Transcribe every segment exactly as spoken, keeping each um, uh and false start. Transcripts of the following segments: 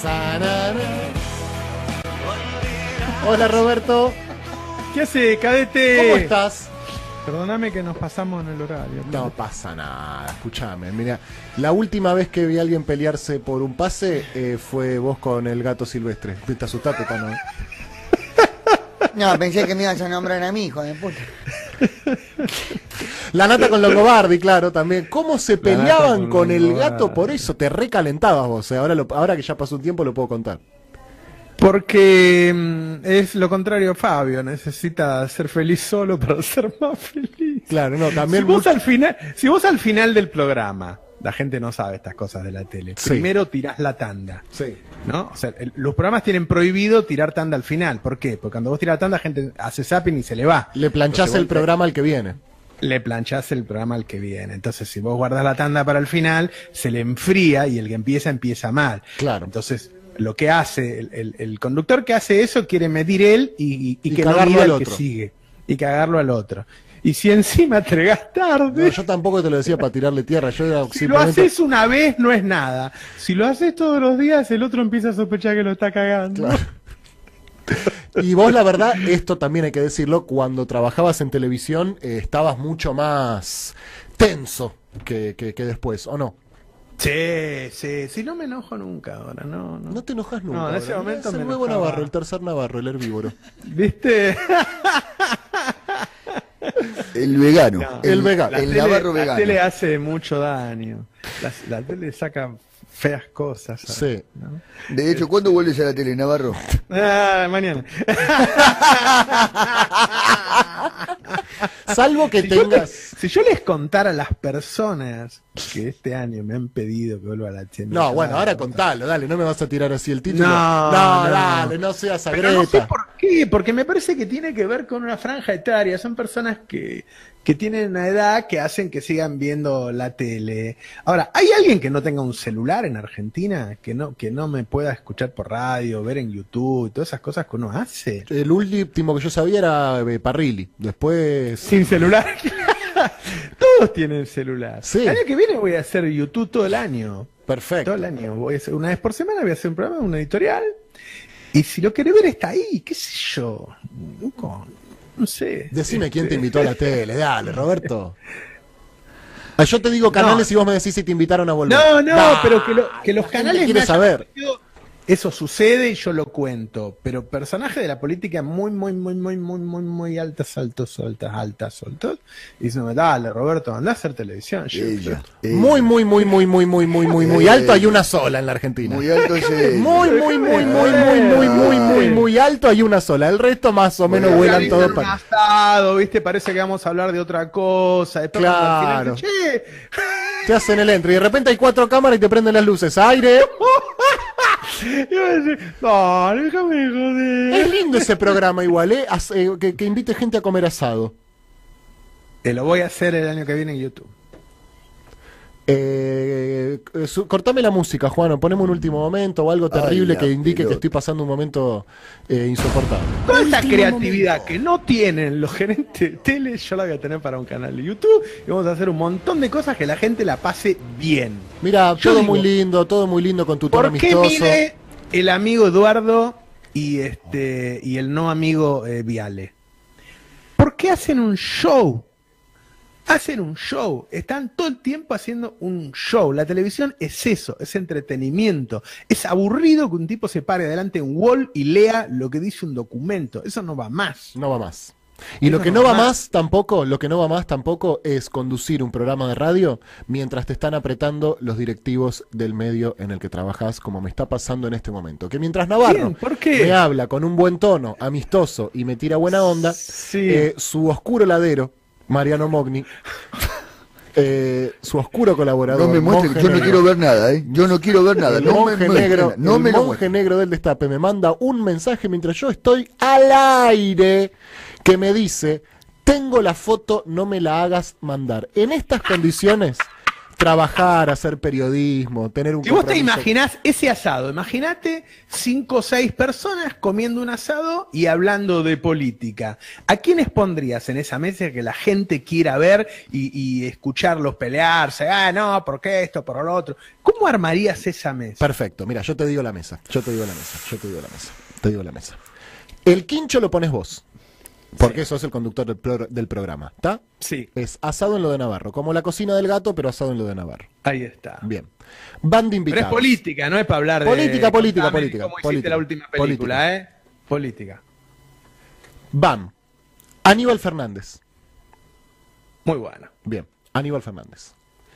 pasa nada. Hola Roberto. ¿Qué hace, cadete? ¿Cómo estás? Perdóname que nos pasamos en el horario. No pasa nada, escúchame. Mira, la última vez que vi a alguien pelearse por un pase eh, fue vos con el gato silvestre. ¿Te asustaste, Tano? No, pensé que me ibas a nombrar a mí, hijo de puta. La Nata con Longobardi, claro, también. ¿Cómo se peleaban con, con el gato por eso? Te recalentabas vos. Eh. Ahora, lo, ahora que ya pasó un tiempo lo puedo contar. Porque mm, es lo contrario a Fabio, necesita ser feliz solo para ser más feliz. Claro, no, también si vos mucho... al final, si vos al final del programa, la gente no sabe estas cosas de la tele. Sí. Primero tirás la tanda. Sí. ¿No? O sea, el, los programas tienen prohibido tirar tanda al final. ¿Por qué? Porque cuando vos tirás la tanda, la gente hace zapping y se le va. Le planchás Entonces, el programa al que viene. Le planchás el programa al que viene. Entonces, si vos guardás la tanda para el final, se le enfría y el que empieza, empieza mal. Claro. Entonces, lo que hace, el, el, el conductor que hace eso quiere medir él y, y, y Y que no cagarlo mida al el que otro. sigue. Y cagarlo al otro. Y si encima te regás tarde... No, yo tampoco te lo decía para tirarle tierra. Yo era si simplemente... lo haces una vez, no es nada. Si lo haces todos los días, el otro empieza a sospechar que lo está cagando. Claro. Y vos, la verdad, esto también hay que decirlo, cuando trabajabas en televisión eh, estabas mucho más tenso que, que, que después, ¿o no? Sí, sí, sí, no me enojo nunca ahora, no, no. No te enojas nunca. No, en ese ahora. momento Es el me nuevo enojaba. Navarro, el tercer Navarro, el herbívoro. ¿Viste? El vegano. No. El vegano. La El tele, Navarro la vegano. tele hace mucho daño. La, la tele saca feas cosas. ¿sabes? Sí. ¿No? De hecho, ¿cuándo vuelves a la tele, Navarro? Ah, mañana. Salvo que Si yo, tengas... te- si yo les contara a las personas que este año me han pedido que vuelva a la tele. No, bueno, ahora contalo, dale, no me vas a tirar así el título. No, no, no. dale, no seas Pero no sé agreta. por qué, porque me parece que tiene que ver con una franja etaria. Son personas que, que tienen una edad que hacen que sigan viendo la tele. Ahora, ¿hay alguien que no tenga un celular en Argentina? Que no, que no me pueda escuchar por radio, ver en YouTube, todas esas cosas que uno hace. El último que yo sabía era eh, Parrilli. Después... Sin celular. Todos tienen celular. Sí. El año que viene voy a hacer YouTube todo el año. Perfecto. Todo el año. Voy a hacer, una vez por semana voy a hacer un programa, una editorial. Y si lo querés ver, está ahí. ¿Qué sé yo? No, no sé. Decime quién Este, te invitó a la tele, dale, Roberto. Ah, yo te digo canales No. y vos me decís si te invitaron a volver. No, no, Nah, pero que, lo- que los la gente canales quiere me hayan saber. ofrecido- eso sucede y yo lo cuento, pero personajes de la política muy, muy, muy, muy, muy, muy, muy altas, altos, altas, altas, altos, y diciéndome, dale, Roberto, andá a hacer televisión. Yo, Ella. ella. Muy, muy, muy, muy, muy, muy, muy, muy, muy alto hay una sola en la Argentina. Muy alto ese. Muy, muy, muy, muy, muy, muy, muy, muy, muy alto hay una sola. El resto más o menos Bueno, vuelan Organizan todos un para... asado, ¿viste? Parece que vamos a hablar de otra cosa. Después cuando al final, Claro. che, Te hacen el entry y de repente hay cuatro cámaras y te prenden las luces. Aire. y voy a decir, no, déjame joder. Es lindo ese programa igual, ¿eh? As- eh, que, que invite gente a comer asado. Te lo voy a hacer el año que viene en YouTube. Eh, eh, su- cortame la música, Juan, ponemos un último momento o algo terrible la que indique pelota. que estoy pasando un momento eh, insoportable. Toda esta Último creatividad momento. que no tienen los gerentes de tele, yo la voy a tener para un canal de YouTube y vamos a hacer un montón de cosas que la gente la pase bien. Mira, Yo todo digo, muy lindo, todo muy lindo con tu tono ¿Por qué amistoso. mide el amigo Eduardo y este y el no amigo eh, Viale? ¿Por qué hacen un show? Hacen un show, están todo el tiempo haciendo un show. La televisión es eso, es entretenimiento. Es aburrido que un tipo se pare delante de un wall y lea lo que dice un documento. Eso no va más. No va más. Y lo Eso que no no va va más. más tampoco, lo que no va más tampoco es conducir un programa de radio mientras te están apretando los directivos del medio en el que trabajas, como me está pasando en este momento. Que mientras Navarro Bien, ¿por qué? me habla con un buen tono, amistoso y me tira buena onda, Sí. eh, su oscuro ladero, Mariano Mogni, eh, su oscuro colaborador, No me muestre, monje yo no negro, quiero ver nada, ¿eh? Yo no quiero ver nada. el No me monje muestre negro, nada, no el me lo monje muestre. negro del destape me manda un mensaje mientras yo estoy al aire que me dice: tengo la foto, no me la hagas mandar. En estas condiciones trabajar, hacer periodismo, tener un Si vos te compromiso. imaginás ese asado, imagínate cinco o seis personas comiendo un asado y hablando de política. ¿A quiénes pondrías en esa mesa que la gente quiera ver y, y escucharlos pelearse? Ah, no, ¿por qué esto, por lo otro? ¿Cómo armarías esa mesa? Perfecto, mira, yo te digo la mesa, yo te digo la mesa, yo te digo la mesa, te digo la mesa. El quincho lo pones vos, porque Sí. sos el conductor del, pro- del programa, ¿está? Sí, Es asado en lo de Navarro, como la cocina del gato, pero asado en lo de Navarro. ahí está. Bien. Van de Pero invitados. es política, no es para hablar de... Política, política, contame política, ¿Cómo hiciste política, la última película, política. eh? Política. Van. Aníbal Fernández. Muy bueno. Bien, Aníbal Fernández.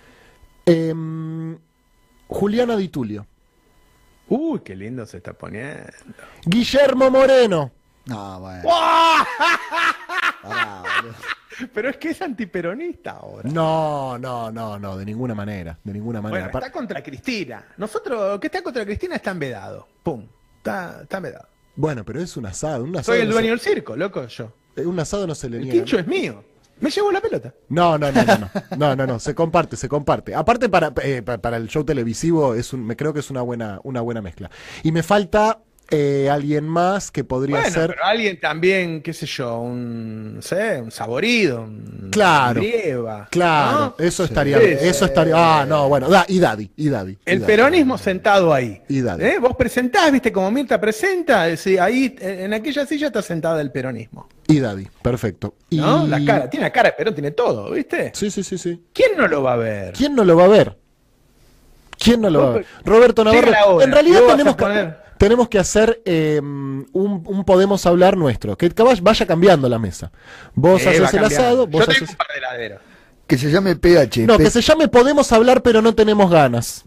Em, Juliana Di Tulio. Uy, qué lindo se está poniendo. Guillermo Moreno. No, bueno. ¡Oh! Pará, boludo. Pero es que es antiperonista ahora. No, no, no, no, de ninguna manera, de ninguna manera. Bueno, Par- está contra Cristina. Nosotros, que está contra Cristina, está vedado. Pum. Está, está vedado. Bueno, pero es un asado, un asado. Soy el no dueño se- del circo, loco, yo. eh, Un asado no se le El niega. quincho es mío. Me llevo la pelota. No, no, no, no, no, no, no, no, se comparte, se comparte. Aparte para, eh, pa- para el show televisivo es un, me creo que es una buena, una buena mezcla. Y me falta eh, alguien más que podría Bueno, ser. pero alguien también, qué sé yo, un, no sé, un saborido, un Claro, grieva, Claro, ¿no? eso estaría Sí, bien, sí. eso estaría. Ah, no, bueno, da, y Daddy, y Daddy. y El Daddy. peronismo sentado ahí. Y dale. ¿Eh? Vos presentás, viste, como Mirta presenta, sí, ahí en en aquella silla está sentada el peronismo. Y Daddy, perfecto. Y... ¿No? La cara, tiene la cara de Perón, tiene todo, ¿viste? Sí, sí, sí, sí. ¿Quién no lo va a ver? ¿Quién no lo va a ver? ¿Quién no lo va a ver? Roberto Llega Navarro. la hora, En realidad y vos vas tenemos a que, poner- tenemos que hacer eh, un, un Podemos Hablar nuestro, que vaya vaya cambiando la mesa. Vos Eh, va haces el cambiando. asado, vos Yo tengo haces... un par de heladeros. Que se llame P H. No, P- que se llame Podemos Hablar pero no tenemos ganas.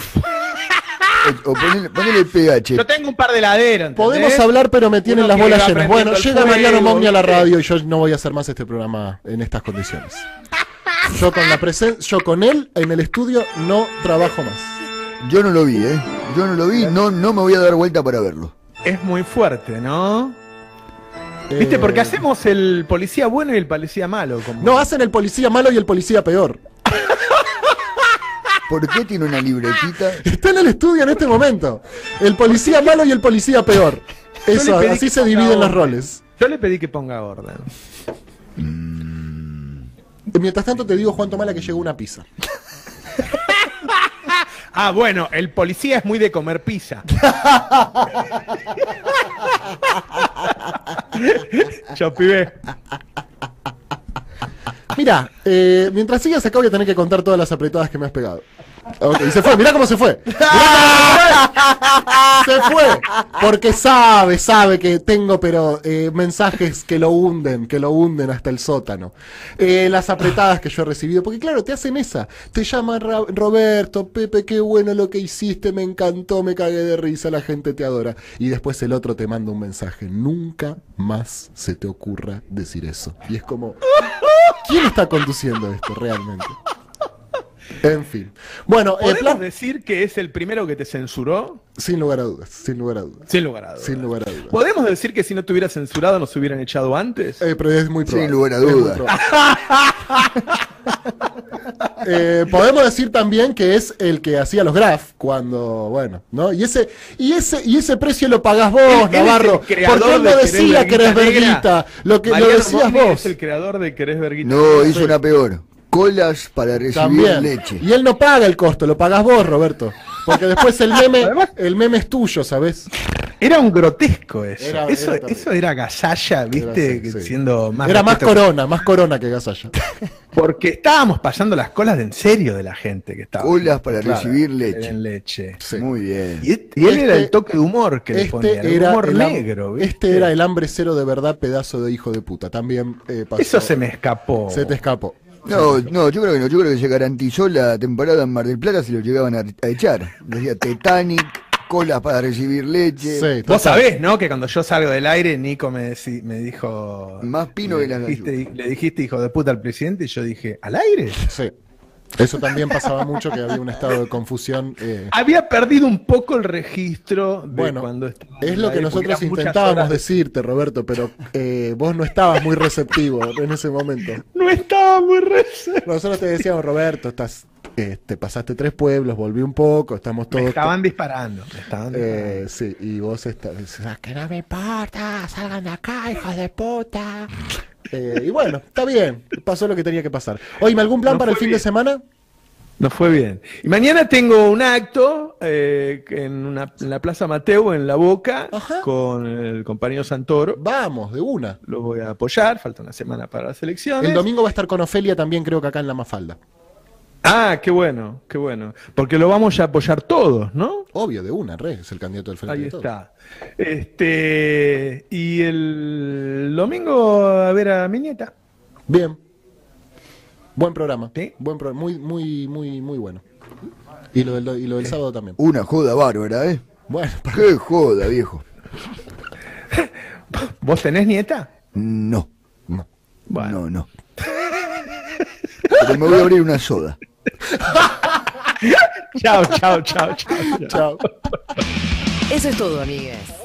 O ponele, ponele P H. Yo tengo un par de heladeros. ¿entendés? Podemos hablar pero me tienen Uno las que bolas va llenas. prendiendo Bueno, el llega fuego, Mariano Mogni a la ¿viste? radio y yo no voy a hacer más este programa en estas condiciones. Yo con la presen yo con él en el estudio no trabajo más. Yo no lo vi, ¿eh? Yo no lo vi, no, no me voy a dar vuelta para verlo. Es muy fuerte, ¿no? ¿Viste? Eh, Porque hacemos el policía bueno y el policía malo. Como... No, hacen el policía malo y el policía peor. ¿Por qué tiene una libretita? Está en el estudio en este momento. El policía malo y el policía peor. Yo Eso, le pedí así que se ponga dividen los orden. roles. Yo le pedí que ponga orden. Mientras tanto te digo, Juan Tomala, que llegó una pizza. Ah, bueno, el policía es muy de comer pizza. Yo pibe. Mira, eh, mientras sigas acá voy a tener que contar todas las apretadas que me has pegado. Ok, y se fue, mirá cómo se fue. Mirá cómo se fue. Se fue. Porque sabe, sabe que tengo, pero eh, mensajes que lo hunden, que lo hunden hasta el sótano. Eh, las apretadas que yo he recibido, porque claro, te hacen esa. Te llaman Ra- Roberto, Pepe, qué bueno lo que hiciste, me encantó, me cagué de risa, la gente te adora. Y después el otro te manda un mensaje. Nunca más se te ocurra decir eso. Y es como, ¿quién está conduciendo esto realmente? En fin. Bueno, eh, ¿Podemos plan- decir que es el primero que te censuró? sin lugar a dudas, sin lugar a dudas. Sin lugar a dudas. Sin lugar a dudas. ¿Podemos decir que si no te hubiera censurado nos hubieran echado antes? Eh, pero es muy probable. Sin lugar a es muy dudas. probable. Eh, podemos decir también que es el que hacía los graf cuando, bueno, ¿no? Y ese, y ese, y ese precio lo pagás vos, Él- él es el Navarro. creador Porque él no de Querés decía que eres Verguita Negra. verguita, lo que lo Mariano decías Mogni vos. es el creador de Querés Verguita. No, Negra. hizo una peor. Colas para recibir También. leche. Y él no paga el costo, lo pagás vos, Roberto. Porque después el meme, Además- el meme es tuyo, ¿sabes? Era un grotesco eso. Era- eso, era terrible. eso era gasalla, ¿viste? Era, sí, sí. Siendo más Era más respeto- corona, más corona que Gasalla. Porque estábamos pasando las colas de en serio de la gente que estaba. Colas para Claro. recibir leche. En leche. Sí. Muy bien. Y, et- y él Este- era el toque de humor que le ponía, Este el era, humor el, ham- negro, ¿viste? este era el hambre cero de verdad, pedazo de hijo de puta. También eh, pasó. Eso se me escapó. Se te escapó. No, no, yo creo que no, yo creo que se garantizó la temporada en Mar del Plata si lo llegaban a, a echar. Decía Titanic, colas para recibir leche. Sí, Vos total. sabés, ¿no? Que cuando yo salgo del aire, Nico me, deci- me dijo... Más pino le que las dijiste, le dijiste hijo de puta al presidente y yo dije, ¿al aire? Sí. Eso también pasaba mucho, que había un estado de confusión. eh. Había perdido un poco el registro de Bueno, cuando estaba es al lo que aire, porque nosotros eran muchas intentábamos horas de- decirte, Roberto, pero eh, vos no estabas muy receptivo en ese momento. No estaba muy reservado. Nosotros te decíamos, Roberto, estás que te pasaste tres pueblos, volví un poco, estamos todos... Me estaban disparando, me estaban disparando. Eh, sí, y vos estás... Que no me importa, salgan de acá, hijos de puta. Eh, y bueno, está bien, pasó lo que tenía que pasar. Oye, ¿algún plan No para el fue fin bien. de semana? No fue bien. Y mañana tengo un acto eh, en, una, en la Plaza Mateo, en La Boca, Ajá. con el compañero Santoro. Vamos, de una. Lo voy a apoyar, falta una semana para las elecciones. El domingo va a estar con Ofelia también, creo que acá en La Mafalda. Ah, qué bueno, qué bueno. Porque lo vamos a apoyar todos, ¿no? Obvio, de una, re, es el candidato del Frente Ahí de Todos. está. Este, y el domingo a ver a mi nieta. Bien. Buen programa. ¿Sí? Buen programa. Muy, muy, muy, muy bueno. Y lo del, y lo del sábado también. Una joda bárbara, ¿eh? Bueno, Qué joda, viejo. ¿Vos tenés nieta? No, no. Bueno. no, no. Pero me voy a abrir una soda. Chao, chao, chao, chao. Chao. Eso es todo, amigues.